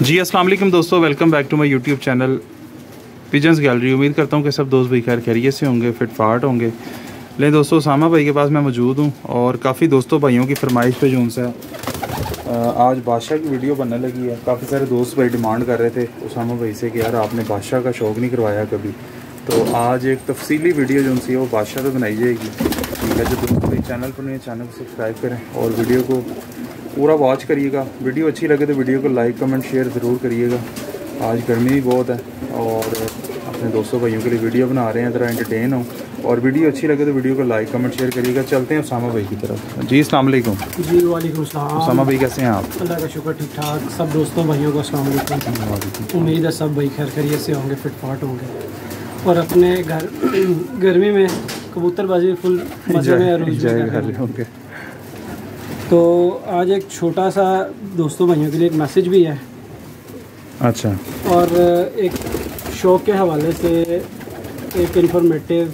जी अस्सलाम वालेकुम दोस्तों, welcome back to my YouTube channel Pigeons Gallery. उम्मीद करता हूँ कि सब दोस्त भाई खैर खैरियत से होंगे, फिट फाट होंगे। ले दोस्तों, उसामा भाई के पास मैं मौजूद हूँ और काफ़ी दोस्तों भाइयों की फरमाइश पे जो उनसे आज बादशाह की वीडियो बनने लगी है। काफ़ी सारे दोस्त भाई डिमांड कर रहे थे उसामा भाई से कि यार आपने बादशाह का शौक़ नहीं करवाया कभी, तो आज एक तफसीली वीडियो जो उनसी है वो बादशाह पे बनाई जाएगी। ठीक है, जो दोस्त भाई चैनल पर नहीं, चैनल को सब्सक्राइब करें और वीडियो को पूरा वॉच करिएगा। वीडियो अच्छी लगे तो वीडियो को लाइक कमेंट शेयर ज़रूर करिएगा। आज गर्मी भी बहुत है और अपने दोस्तों भाइयों के लिए वीडियो बना रहे हैं, ज़रा एंटरटेन हो और वीडियो अच्छी लगे तो वीडियो को लाइक कमेंट शेयर करिएगा। चलते हैं उसामा भाई की तरफ। जी अस्सलाम वालेकुम। जी वालेकुम सलाम। उसामा भाई कैसे हैं आप? अल्लाह का शुक्र, ठीक ठाक। सब दोस्तों भाइयों को अस्सलाम वालेकुम। उम्मीद है सब भाई खैर खैरियत से होंगे, फिट फाट होंगे और अपने घर गर्मी में कबूतरबाजी फुल मजे में होंगे। तो आज एक छोटा सा दोस्तों भाइयों के लिए एक मैसेज भी है। अच्छा। और एक शौक़ के हवाले से एक इंफॉर्मेटिव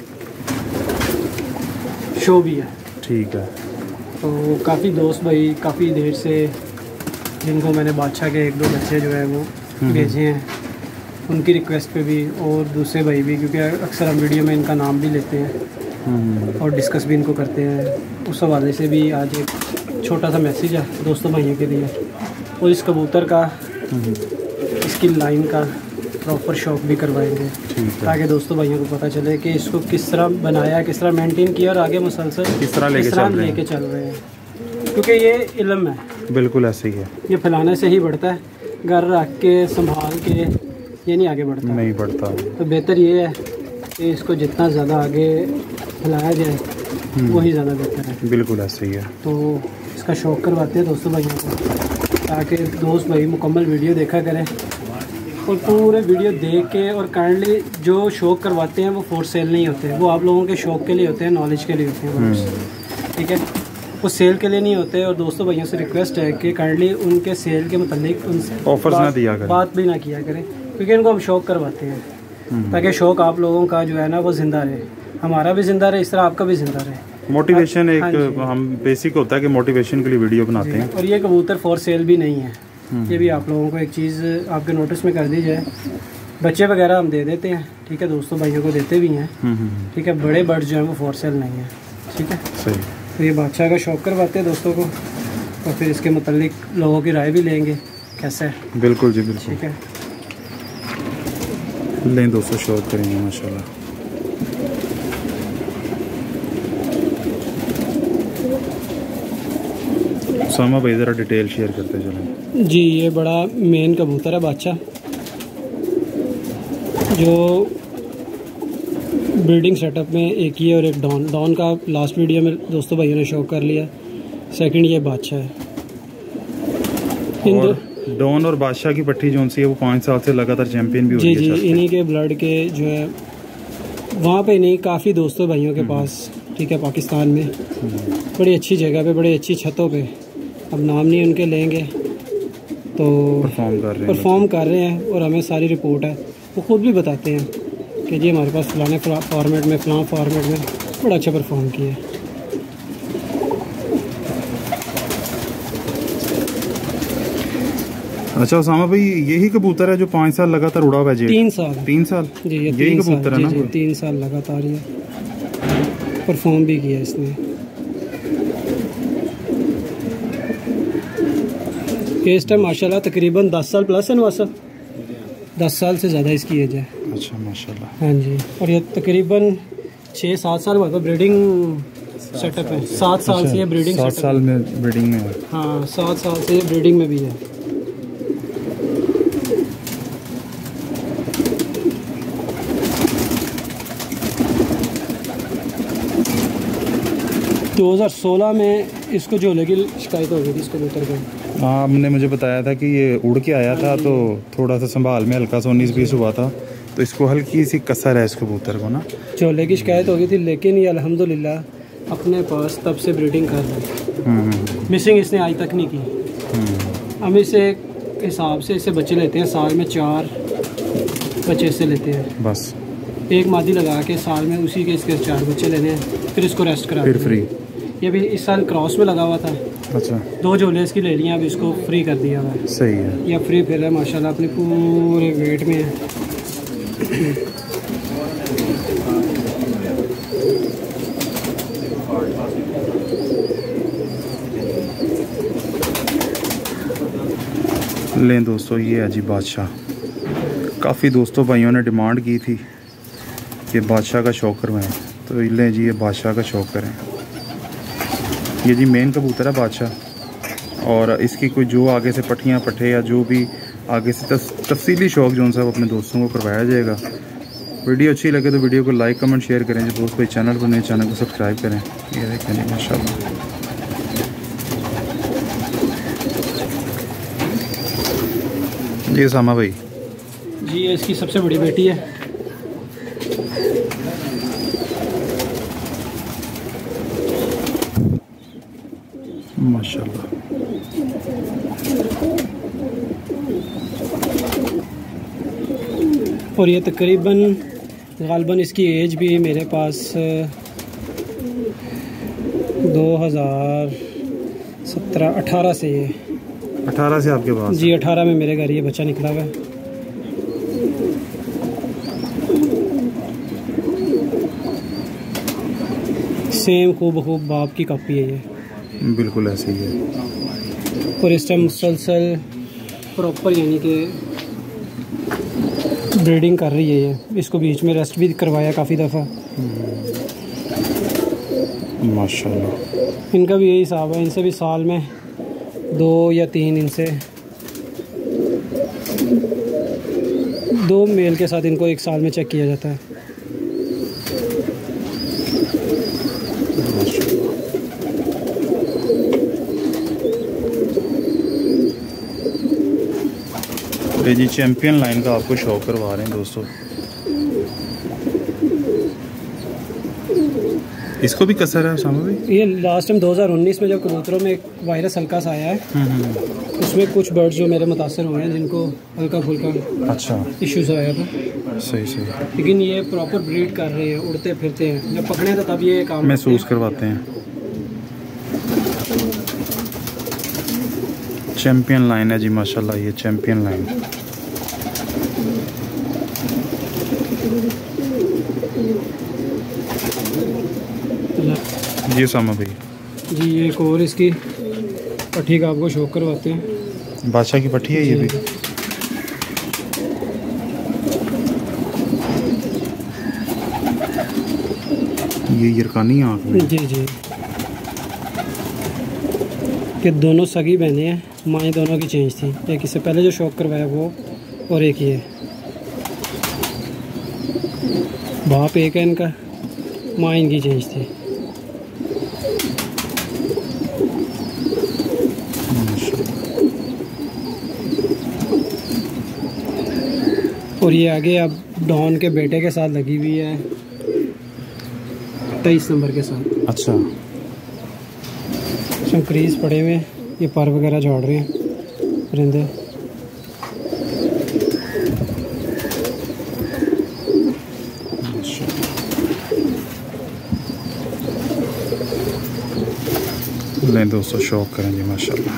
शो भी है। ठीक है। तो काफ़ी दोस्त भाई काफ़ी देर से जिनको मैंने बादशाह के एक दो बच्चे जो है वो भेजे हैं, उनकी रिक्वेस्ट पे भी और दूसरे भाई भी, क्योंकि अक्सर हम वीडियो में इनका नाम भी लेते हैं और डिस्कस भी इनको करते हैं। उस हवाले से भी आज एक छोटा सा मैसेज है दोस्तों भाइयों के लिए और इस कबूतर का इसकी लाइन का प्रॉपर शौक भी करवाएंगे ताकि दोस्तों भाइयों को पता चले कि इसको किस तरह बनाया, किस तरह मेंटेन किया और आगे मुसलसल किस तरह लेके चल रहे हैं। क्योंकि ये इल्म है, बिल्कुल ऐसे ही है। ये फैलाने से ही बढ़ता है, घर रख के संभाल के ये नहीं आगे बढ़ता, नहीं बढ़ता। तो बेहतर ये है कि इसको जितना ज़्यादा आगे फैलाया जाए वही ज़्यादा बेहतर है। बिल्कुल ऐसे ही है। तो इसका शौक़ करवाते हैं दोस्तों भाइयों को ताकि दोस्त भाई मुकम्मल वीडियो देखा करें और पूरे वीडियो देख के और काइंडली जो शौक़ करवाते हैं वो फॉर सेल नहीं होते, वो आप लोगों के शौक़ के लिए होते हैं, नॉलेज के लिए होते हैं। ठीक है, वो सेल के लिए नहीं होते। और दोस्तों भाइयों से रिक्वेस्ट है कि काइंडली उनके सेल के मुतालिक उनसे ऑफर्स ना दिया करें, बात भी ना किया करें, क्योंकि इनको हम शौक़ करवाते हैं ताकि शौक़ आप लोगों का जो है ना वो ज़िंदा रहे, हमारा भी ज़िंदा रहे, इस तरह आपका भी ज़िंदा रहे। मोटिवेशन एक हम बेसिक होता है कि मोटिवेशन के लिए वीडियो बनाते हैं। और ये कबूतर फॉर सेल भी नहीं है, ये भी आप लोगों को एक चीज़ आपके नोटिस में कर दी जाए। बच्चे वगैरह हम दे देते हैं, ठीक है, दोस्तों भाइयों को देते भी हैं, ठीक है। बड़े बर्ड्स जो हैं वो फॉर सेल नहीं है, ठीक है, सही। तो ये बादशाह का शौक़ करवाते हैं दोस्तों को और फिर इसके मुतालिक लोगों की राय भी लेंगे कैसा है। बिल्कुल जी बिल्कुल, ठीक है। लें दोस्तों, शौक़ करेंगे माशाल्लाह। उसामा भाई ज़रा डिटेल शेयर करते चलें। जी, ये बड़ा मेन कबूतर है बादशाह, जो ब्रीडिंग सेटअप में एक ही है और एक डॉन का लास्ट वीडियो में दोस्तों भाइयों ने शो कर लिया। सेकंड ये बादशाह है। और डॉन और बादशाह की पट्टी जो सी है वो 5 साल से लगातार चैंपियन भी हो रही है। जी जी, इन्हीं के ब्लड के जो है वहाँ पे नहीं, काफ़ी दोस्तों भाइयों के पास, ठीक है, पाकिस्तान में बड़ी अच्छी जगह पे, बड़ी अच्छी छतों पे, अब नाम नहीं उनके लेंगे, तो परफॉर्म कर रहे हैं और हमें सारी रिपोर्ट है। वो खुद भी बताते हैं कि जी हमारे पास फलाने फॉर्मेट में, फलां फॉर्मेट में बड़ा अच्छा परफॉर्म किया है। अच्छा उसामा भाई, यही कबूतर है जो 5 साल लगातार उड़ा हुआ है? 3 साल। 3 साल जी, यही कबूतर है ना? 3 साल लगातार ये परफॉर्म भी किया इसने। इस टाइम माशाल्लाह तकरीबन 10 साल प्लस है ना वासफ, 10 साल से ज़्यादा इसकी एज है। अच्छा माशाल्लाह। हाँ जी, और ये तकरीबन 6-7 साल हुआ था ब्रीडिंग सेटअप है। 7 साल से ये ब्रीडिंग 7 साल में ब्रीडिंग में है। हाँ, 7 साल से ये ब्रीडिंग में भी है। तो 2016 में इसको झोले की शिकायत हो गई थी इस कबूतर को। हाँ, हमने मुझे बताया था कि ये उड़ के आया था, तो थोड़ा सा संभाल में हल्का सा 19-20 हुआ था, तो इसको हल्की सी कसर है इस कबूतर को ना, झोले की शिकायत हो गई थी। लेकिन ये अल्हम्दुलिल्लाह अपने पास तब से ब्रीडिंग कर रहा है। मिसिंग इसने आज तक नहीं की। हम इसे हिसाब से इससे बच्चे लेते हैं, साल में 4 बच्चे इससे लेते हैं बस। एक मादी लगा के साल में उसी के इसके 4 बच्चे लेने हैं, फिर इसको रेस्ट करा, फिर फ्री। ये भी इस साल क्रॉस में लगा हुआ था, अच्छा, 2 झोले इसकी ले लिए, अब इसको फ्री कर दिया हुआ है। सही है। ये फ्री फिर है माशाल्लाह, अपने पूरे वेट में है। लें दोस्तों, ये है जी बादशाह। काफ़ी दोस्तों भाइयों ने डिमांड की थी कि बादशाह का शौकर में, तो लें जी ये बादशाह का शौकर है। ये जी मेन कबूतर है बादशाह, और इसकी कोई जो आगे से पट्टियाँ पट्टे या जो भी आगे से तफसीली शौक जो उनसे अपने दोस्तों को करवाया जाएगा। वीडियो अच्छी लगे तो वीडियो को लाइक कमेंट शेयर करें। जो दोस्त भाई चैनल पर नए, चैनल को सब्सक्राइब करें। ये देखें जी माशाल्लाह। जी सामा भाई जी, ये इसकी सबसे बड़ी बेटी है। माशाल्लाह। और ये तकरीबन गालबन इसकी एज भी मेरे पास 2017-18 से ये 18 से आपके पास? जी, 18 में मेरे घर ये बच्चा निकला हुआ है। सेम खूब बाप की कॉपी है ये, बिल्कुल ऐसे ही है। और इस टाइम मुसलसल प्रॉपर यानी कि ब्रीडिंग कर रही है ये। इसको बीच में रेस्ट भी करवाया काफ़ी दफ़ा। माशाल्लाह। इनका भी यही हिसाब है, इनसे भी साल में 2 या 3 इनसे 2 मेल के साथ इनको एक साल में चेक किया जाता है। ये जी चैम्पियन लाइन का आपको शो करवा रहे हैं दोस्तों। इसको भी कसर है सामा भाई? ये लास्ट टाइम 2019 में जब कबूतरों में एक वायरस हल्का सा आया है, उसमें कुछ बर्ड्स जो मेरे मुतासर हुए हैं जिनको हल्का फुल्का अच्छा इश्यूज आया था। सही। लेकिन ये प्रॉपर ब्रीड कर रहे हैं, उड़ते फिरते हैं। जब पकड़े तो तब ये काम महसूस करवाते हैं। चैम्पियन लाइन है जी माशाल्लाह, ये चैम्पियन लाइन। जी सामा भाई जी, ये एक और इसकी पट्टी का आपको शौक करवाते हैं। बादशाह की पट्टी है ये भी। ये यरकानी आँख में। जी। ये दोनों सगी बहनें हैं, माएँ दोनों की चेंज थी। एक इससे पहले जो शौक करवाया वो, और एक ये। बाप एक है इनका, माँ इनकी चेंज थी। और ये आगे अब डॉन के बेटे के साथ लगी हुई है, 23 नंबर के साथ। अच्छा, इसमें क्रीज पड़े हुए हैं, ये पर वगैरह झाड़ रहे हैं परिंदे। लें दोस्तों, शौक करेंगे माशाल्लाह।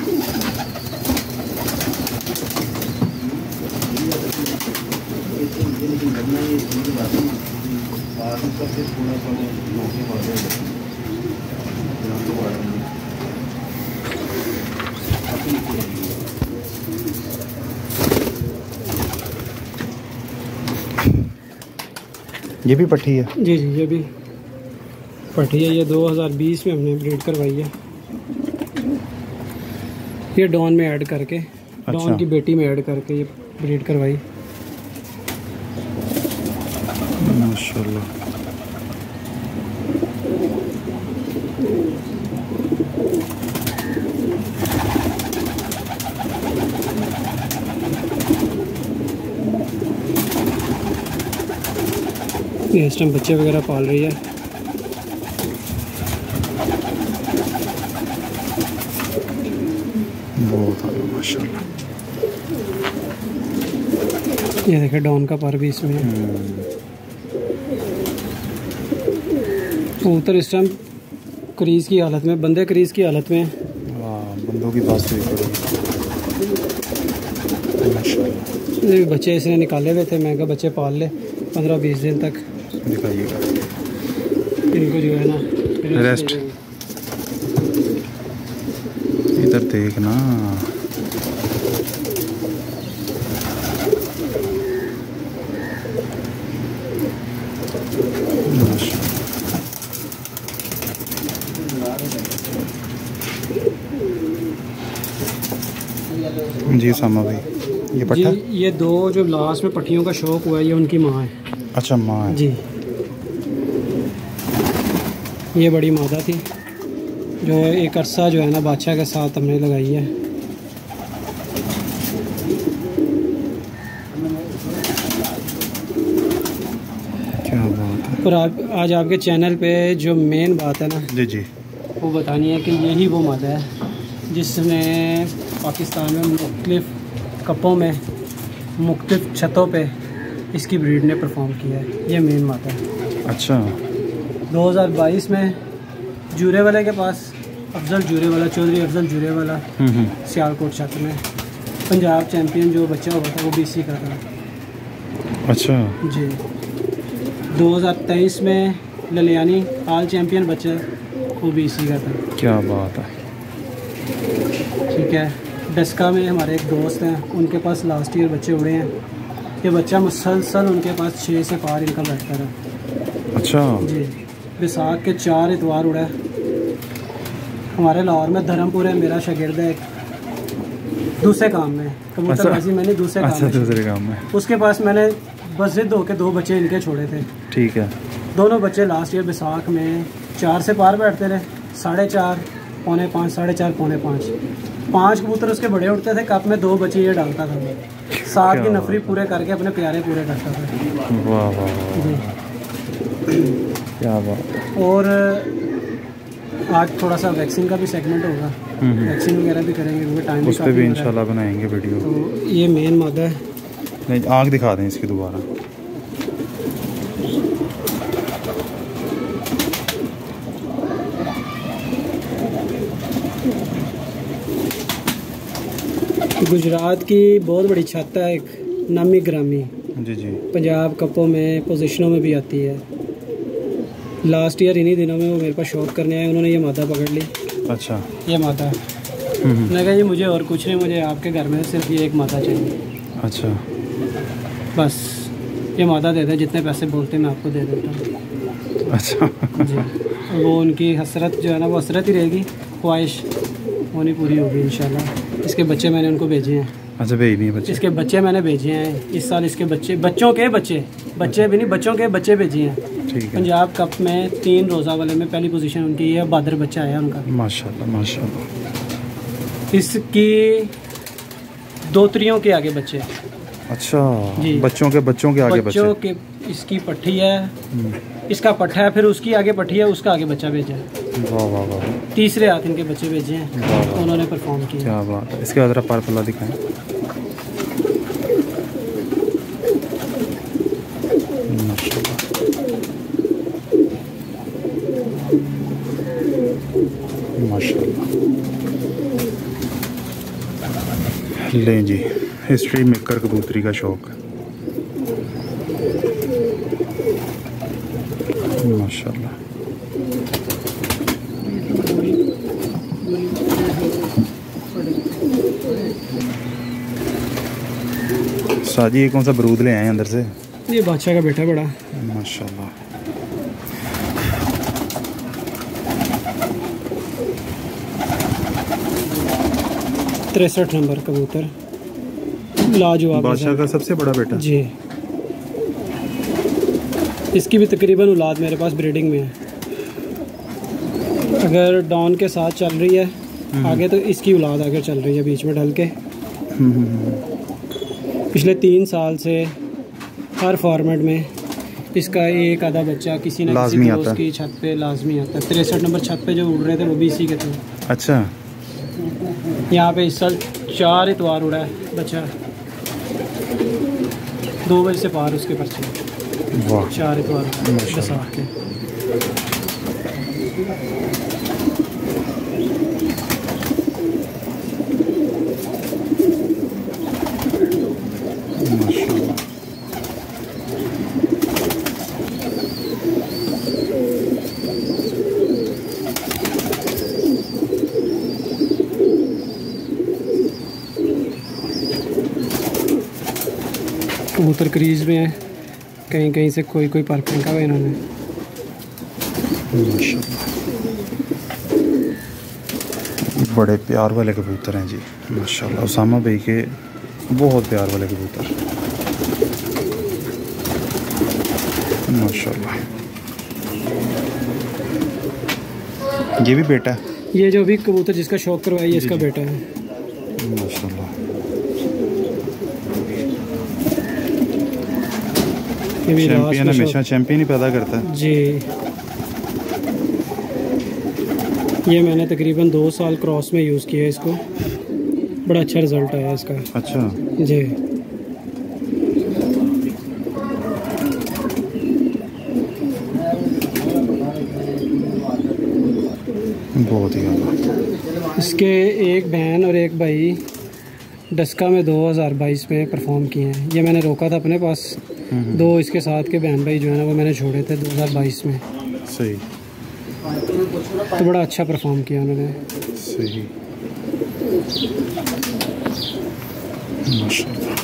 ये भी पट्टी है? जी, ये भी पट्टी है। ये 2020 में हमने ब्रीड करवाई है। ये डॉन में ऐड करके, डॉन की बेटी में ऐड करके ये ब्रीड करवाई। माशाल्लाह। ये इस टाइम बच्चे वगैरह पाल रही है। बहुत आगे माशाल्लाह। ये देखिए डॉन का पर भी इसमें है। कबूतर इस टाइम क्रीज की हालत में, बंदे क्रीज की हालत में। बंदों की बात हुई पड़ेगी। ये बच्चे इसने निकाले हुए थे, मैं कहा बच्चे पाल ले 15-20 दिन तक, दिखाइएगा इनको जो है ना रेस्ट। इधर देखना, जी सामा भाई ये पट्टा, ये दो जो लास्ट में पट्टियों का शौक हुआ है, ये उनकी माँ है। अच्छा माँ है जी, ये बड़ी मादा थी जो एक अरसा जो है ना बादशाह के साथ हमने लगाई है। क्या बात है। और आज आपके चैनल पे जो मेन बात है ना जी जी, वो बतानी है कि यही वो मादा है जिसने पाकिस्तान में मुख्तलिफ कपों में मुख्तलिफ छतों पे इसकी ब्रीड ने परफॉर्म किया है। ये मेन मादा है। अच्छा 2022 में जूरेवाला के पास अफजल जूरेवाला, चौधरी अफजल जूरेवाला सियालकोट छत में पंजाब चैम्पियन जो बच्चा हुआ था वो BC का था। अच्छा जी 2023 में ललियानी आल चैम्पियन बच्चा वो BC का था। क्या बात है। ठीक है, डस्का में हमारे एक दोस्त हैं, उनके पास लास्ट ईयर बच्चे उड़े हैं। ये बच्चा मुसलसल उनके पास 6 से पार इनका बैठता रहा। अच्छा जी, बैसाख के 4 इतवार उड़ा है। हमारे लाहौर में धर्मपुर है, मेरा शागिर्द है एक, दूसरे काम में कबूतरबाजी मैंने दूसरे काम में, उसके पास मैंने बस जिद होकर 2 बच्चे इनके छोड़े थे। ठीक है, दोनों बच्चे लास्ट ईयर बैसाख में 4 से पार बैठते रहे, 4.5, पौने 5, 4.5, पौने 5। 5 कबूतर उसके बड़े उड़ते थे, कप में 2 बच्चे ये डालता था। 7 की नफरी पूरे करके अपने प्यारे पूरे करता था। वाह वाह जी क्या बात। और आज थोड़ा सा वैक्सीन का भी सेगमेंट होगा, वैक्सीन वगैरह भी करेंगे क्योंकि टाइम उस पर भी इंशाल्लाह बनाएंगे वीडियो। तो ये मेन मादा है। नहीं आँख दिखा दें इसकी दोबारा। गुजरात की बहुत बड़ी छत है, एक नामी ग्रामी, जी जी, पंजाब कपों में पोजीशनों में भी आती है। लास्ट ईयर इन्हीं दिनों में वो मेरे पास शौक करने आए, उन्होंने ये मादा पकड़ ली। अच्छा ये मादा है। मैं कहा जी मुझे और कुछ नहीं, मुझे आपके घर में सिर्फ ये एक मादा चाहिए। अच्छा बस ये मादा दे दे, जितने पैसे बोलते मैं आपको दे देता हूँ। अच्छा जी, वो उनकी हसरत जो है ना वो हसरत ही रहेगी, ख्वाहिश वो नहीं पूरी होगी इंशाल्लाह। इसके बच्चे मैंने उनको भेजे हैं। अच्छा भेज नहीं बच्चे, इसके बच्चे मैंने भेजे हैं इस साल। इसके बच्चे, बच्चों के बच्चे भी नहीं, बच्चों के बच्चे भेजे हैं। ठीक है। पंजाब कप में 3 रोज़ा वाले में पहली पोजीशन उनकी है, बहादुर बच्चा है उनका। माशाल्लाह माशाल्लाह। इसकी 2 त्रियों के आगे बच्चे। अच्छा जी, बच्चों के आगे बच्चे के इसकी पट्टी है, इसका पट्टा है, फिर उसकी आगे पट्टी है, उसका आगे बच्चा भेजा है। वाह वाह वाह, तीसरे हाथ इनके बच्चे भेजे हैं, तो उन्होंने परफॉर्म किया। क्या बात है। इसके बाद पर पल्ला दिखाएं। माशाल्लाह माशाल्लाह। लें जी, हिस्ट्री मेकर कबूतरी का शौक। माशाल्लाह। साजी ये कौन सा बरूद ले आए अंदर से? ये बादशाह का बेटा बड़ा। माशाल्लाह। 63 नंबर कबूतर, लाजवाब। बादशाह का सबसे बड़ा बेटा जी। इसकी भी तकरीबन औलाद मेरे पास ब्रीडिंग में है। अगर डॉन के साथ चल रही है आगे, तो इसकी औलाद आगे चल रही है बीच में ढल के। पिछले 3 साल से हर फॉर्मेट में इसका एक आधा बच्चा किसी न किसी दोस्त की छत पे लाजमी आता है। 63 नंबर छत पे जो उड़ रहे थे वो भी इसी के थे। अच्छा, यहाँ पे इस साल 4 इतवार उड़ा है बच्चा, 2 बजे से पार उसके पर्चे। वाह, 4 इतवार बैसाख के। माशाल्लाह। कबूतर क्रीज में है, कहीं कहीं से कोई कोई पर फेंका हुआ इन्होंने। बड़े प्यार वाले कबूतर हैं जी माशाल्लाह। उसामा भाई के बहुत प्यार वाले कबूतर माशाल्लाह। ये भी बेटा है? ये जो भी कबूतर जिसका शौक करवाया ये इसका बेटा है माशाल्लाह। ये भी चैंपियन हमेशा चैंपियन ही पैदा करता है जी। ये मैंने तकरीबन 2 साल क्रॉस में यूज़ किया है इसको, बड़ा अच्छा रिज़ल्ट आया इसका। अच्छा जी। बहुत ही ज़्यादा। इसके एक बहन और एक भाई डस्का में 2022 में परफॉर्म किए हैं। ये मैंने रोका था अपने पास। 2 इसके साथ के बहन भाई जो है ना वो मैंने छोड़े थे 2022 में। सही। तो बड़ा अच्छा परफॉर्म किया उन्होंने। सही माशाल्लाह।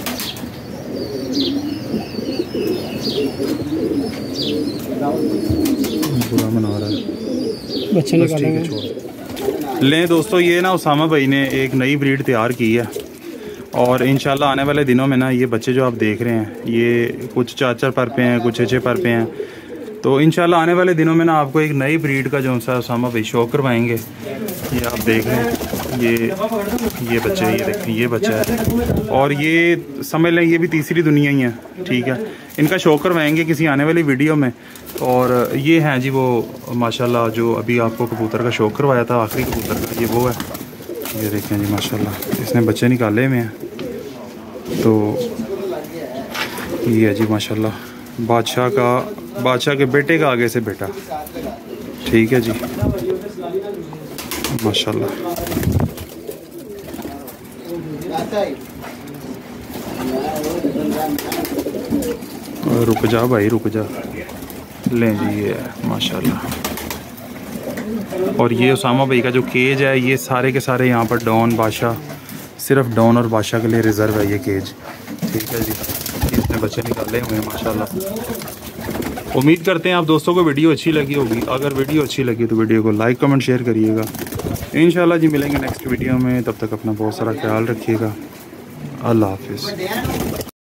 बुरा मना रहा है बच्चे निकालेंगे। लें दोस्तों, ये ना उसामा भाई ने एक नई ब्रीड तैयार की है और इंशाल्लाह आने वाले दिनों में ना ये बच्चे जो आप देख रहे हैं ये कुछ 4-4 पर पे हैं, कुछ 6-6 पर पे हैं। तो इंशाल्लाह आने वाले दिनों में ना आपको एक नई ब्रीड का जो सा उसामा भाई शो करवाएंगे। ये आप देख रहे हैं, ये बच्चे, ये देखें ये बच्चा है और ये समझ लें ये भी तीसरी दुनिया ही है। ठीक है, इनका शो करवाएंगे किसी आने वाली वीडियो में। और ये हैं जी वो माशाल्लाह जो अभी आपको कबूतर का शो करवाया था, आखिरी कबूतर का, ये वो है। ये देखें जी माशाल्लाह, इसने बच्चे निकाले हुए हैं। तो ये है जी माशाल्लाह बादशाह के बेटे का आगे से बेटा। ठीक है जी माशाल्लाह। रुक जा भाई रुक जा। लें जी ये है माशाल्लाह। और ये उसामा भाई का जो केज है ये सारे के सारे यहाँ पर डॉन बादशाह, सिर्फ डॉन और बादशाह के लिए रिज़र्व है ये केज। ठीक है जी, इसने बच्चे निकाले हुए हैं माशाल्लाह। उम्मीद करते हैं आप दोस्तों को वीडियो अच्छी लगी होगी। अगर वीडियो अच्छी लगी तो वीडियो को लाइक कमेंट शेयर करिएगा। इंशाल्लाह जी मिलेंगे नेक्स्ट वीडियो में, तब तक अपना बहुत सारा ख्याल रखिएगा। अल्लाह हाफिज़।